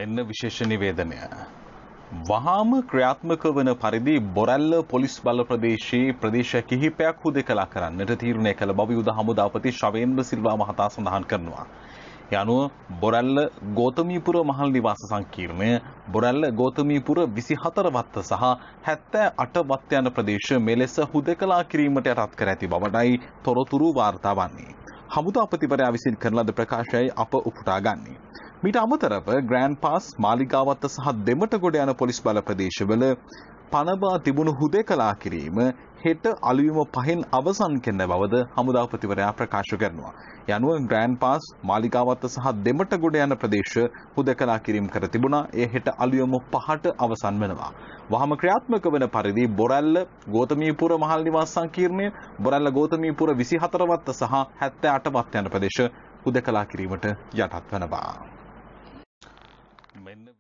මෙන්න විශේෂ නිවේදනය. වහාම ක්‍රියාත්මක වන පරිදි බොරැල්ල පොලිස් බල ප්‍රදේශයේ ප්‍රදේශ කිහිපයක් හුදෙකලා කරන්නට තීරණය කළ බව යුද හමුදාපති ශවේන්ද්‍ර සිල්වා මහතා සඳහන් කරනවා. ඒ අනුව බොරැල්ල ගෝතමීපුර මහල් නිවාස සංකීර්ණය, බොරැල්ල ගෝතමීපුර 24 වත්ත සහ 78 වත්ත යන ප්‍රදේශ මෙලෙස හුදෙකලා කිරීමට යටත් කර ඇති බවටයි තොරතුරු වාර්තා වන්නේ. හමුදාපතිවරයා විසින් කරන ලද ප්‍රකාශයයි අප උපුටා ගන්නේ. මීට අමතරව ග්‍රෑන්ඩ් පාස් මාලිගාවත්ත සහ දෙමටගොඩ යන පොලිස් බල ප්‍රදේශවල පනබා තිබුණු හුදෙකලා කිරීම හෙට අලුයම 5න් අවසන් කරන බවද හමුදාපතිවරයා ප්‍රකාශ කරනවා. ඒ අනුව ග්‍රෑන්ඩ් පාස් මාලිගාවත්ත සහ දෙමටගොඩ යන ප්‍රදේශ හුදෙකලා කිරීම කර තිබුණා. ඒ හෙට අලුයම 5ට අවසන් වෙනවා. වහම ක්‍රියාත්මක වන පරිදි බොරැල්ල ගෝතමීපුර මහල් නිවාස සංකීර්ණය, බොරැල්ල ගෝතමීපුර 24 වත්ත සහ 78 වත්ත යන ප්‍රදේශ හුදෙකලා කිරීමට යටත් වෙනවා. මෙන්න